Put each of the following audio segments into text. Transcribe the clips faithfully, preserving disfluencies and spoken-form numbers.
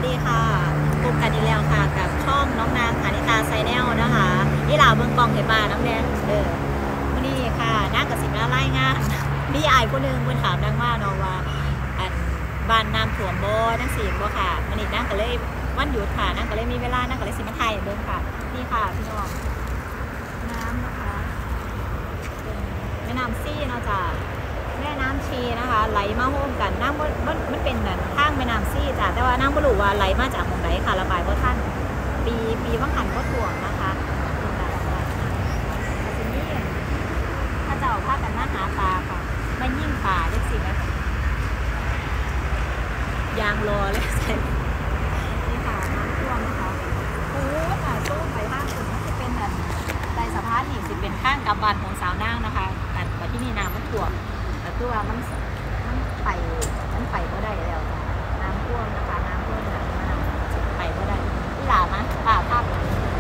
สดีค่ะพบกันอีกแล้วค่ะกับช่องน้องนางฐานิตาไซแนลนะคะนี่ลาเบิ้งกองเห็นบ้าน้ำแดงเออวันนี้ค่ะนางกับสิบแล้วไล่งานมีไอ้คนหนึ่งคนถามนางว่าเนาะว่าอันบ้านน้ำท่วมบ่นั่งสีบ่ค่ะวันนี้นางก็เลยวันหยุดค่ะนางก็เลยมีเวลานางก็เลยสิมาไทยเบิ้งค่ะนี่ค่ะพี่น้องน้ำนะคะเป็นแม่น้ำซี่เนาะจ้ะแม่น้ำชีนะคะไหลมาโฮมกันน้ำมันมันเป็นนั่นข้างแม่น้ำซีจ้ะแต่ว่าน้ำบ่รู้ว่าไหลมาจากตรงไหนค่ะระบายเพราะท่านปีปีว่างหันก็ถ่วงนะคะเป็นการระบายน้ำทีนี้ถ้าเจ้าพากันมาหาปลาค่ะไม่ยิ่งป่าได้สิไหมยางรอเลยใส่นี่ค่ะน้ำท่วมนะคะโอ้ค่ะสู้ไปข้างสุดจะเป็นแบบใต้สะพานอีกสิเป็นข้างกับบ้านของสาวนางนะคะแต่ที่นี่น้ำมันท่วมแต่คือว่ามันมันไปมันไปก็ได้แล้วน้ำท่วมนะคะน้ำท่วมหนักมากไปก็ได้ที่หลามาป่าภาพ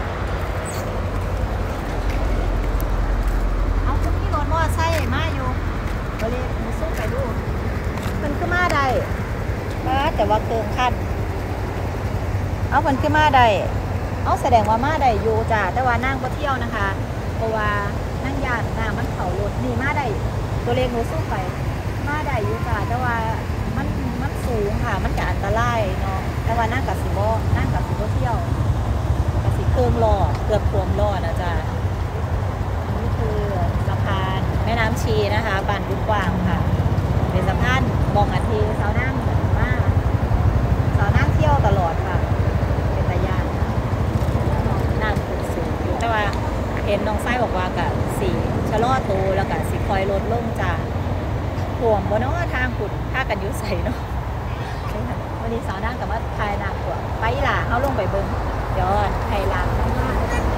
เอาชุดที่รถว่าใช่มาอยู่ก็เลยมาสู้ไปดูมันคือมาได้มาแต่ว่าเกินขั้นเอามันคือมาได้เอาแสดงว่ามาได้อยู่จ้าแต่ว่านั่งก็เที่ยวนะคะเพราะว่านั่งยานน้ำมันเขารถนี่มาได้ตัวเล็กหนูสู้ไปมาได้อยู่จ้าแต่ว่ามันมันสูงค่ะมันจะอันตรายเนาะแต่ว่านั่งกับสิบโบนั่งกับสิบโบเที่ยวกับสิเครื่องรอดเกือบท่วมรอดนะจ้านี่คือสะพานแม่น้ำชีนะคะบานบุกวางค่ะเป็นสะพานบองอาทีสาวนั่งมากสาวนั่งเที่ยวตลอดค่ะเป็นตะยานนั่งขึ้นสูงแต่ว่าเห็นน้องไส้บอกว่ากับสีชะลอตัวแล้วกับสีคอยลดลงจากถ่วมบนน้องทางขุดท่ากันยุ่ใส่เนาะวันนี้สาวนั่งกับว่าทายหนักกว่าไปหล่าเขาลงไปเบิ้งเดี๋ยวไทยล้างมาก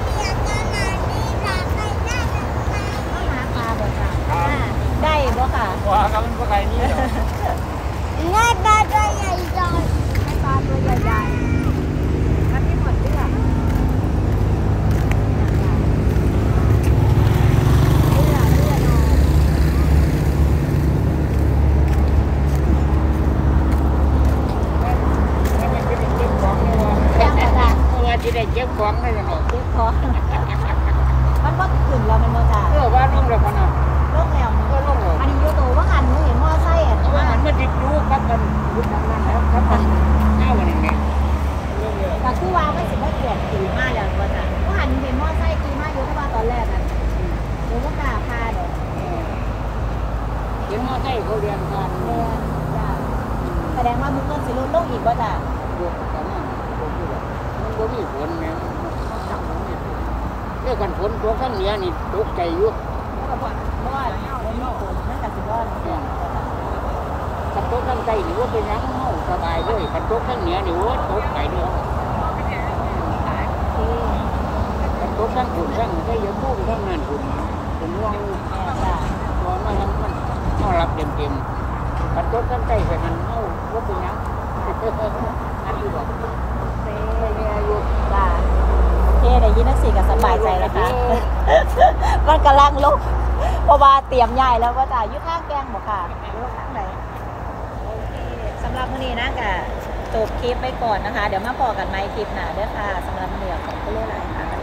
ก็มาปลาบ่ค่ะได้บ่ค่ะว้าครับมันก็ไกลนี่เนาะได้ปลาตัวใหญ่ใหญ่ได้ปลาตัวใหญ่ๆครับที่หมดเรื่องที่ได้เก็บของได้ยังไงเก็บของมันก็ขึ้นแล้วมันโมจ่าเออว่าลงแล้วกันนะลงแล้วก็ลงแล้วอันนี้ยูโตว่าหันเห็นมอไซค์อ่ะว่าหันมาจิกยูกับกันยุดนั้นแล้วครับกันเก้าวันนี้ไงแต่คือว่าไม่สิบว่าเกือบขี่มาแล้วโมจ่าว่าหันเห็นมอไซค์ขี่มาอยู่ที่ว่าตอนแรกอ่ะหรือว่ากล้าพาเด็กเห็นมอไซค์เขาเรียนกันเรียนจ้าแสดงว่ามึงต้นสิรุ่นลงอีกว่าจ้าบวกกันนะบวกอยู่มันก็มีผลแม่จับมันเนี่ยเรื่องกันฝนตัวข้างเหนือนี่ตกใจอยู่เพราะว่าเพราะว่ามันมีฝนนั่นกับสิบว่ากันตกข้างใต้นี่ว่าเป็นยังเมาสบายเลยกันตกข้างเหนือนี่ว่าตกไปเดียวกันตกข้างขุ่นข้างได้ยังพุ่งข้างนั้นขุ่นเป็นว่างตัวมันมันมันรับเต็มเต็มกันตกข้างใต้ไปมันเมาว่าเป็นยังอันนี้บอกไม่มีอายุจ้าโอเคได้ยินนักสิกับสบายใจแล้วค่ะมันกำลังลุกเพราะว่าเตรียมใหญ่แล้วก็จะยึดข้างแกงบอกค่ะยึดข้างไหนโอเคสำหรับวันนี้นะกะจบคลิปไปก่อนนะคะเดี๋ยวมาพอกันไหมคลิปหน้าเด้อค่ะสำหรับเหนือของผู้เล่นอะไรค่ะ